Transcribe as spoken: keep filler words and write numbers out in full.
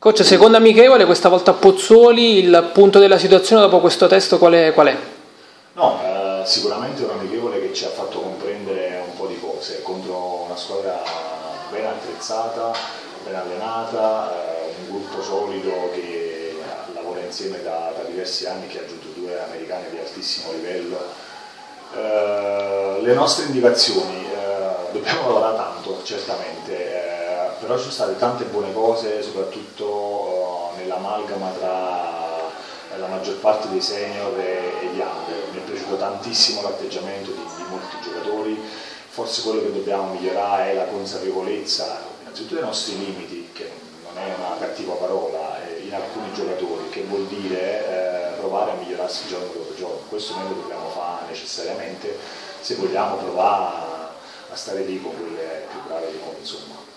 Coach, seconda amichevole, questa volta a Pozzuoli, il punto della situazione dopo questo test qual è? Qual è? No, eh, sicuramente è un amichevole che ci ha fatto comprendere un po' di cose, contro una squadra ben attrezzata, ben allenata, eh, un gruppo solido che lavora insieme da, da diversi anni, che ha aggiunto due americani di altissimo livello. Eh, le nostre indicazioni, eh, dobbiamo lavorare tanto, certamente, eh, però ci sono state tante buone cose, soprattutto eh, nell'amalgama tra la maggior parte dei senior e, e gli under. Mi è piaciuto tantissimo l'atteggiamento di, di molti giocatori. Forse quello che dobbiamo migliorare è la consapevolezza innanzitutto dei nostri limiti, che non è una cattiva parola, eh, in alcuni giocatori, che vuol dire eh, provare a migliorarsi giorno dopo giorno. Questo noi lo dobbiamo fare necessariamente se vogliamo provare a, a stare lì con quelle più brave di noi, insomma.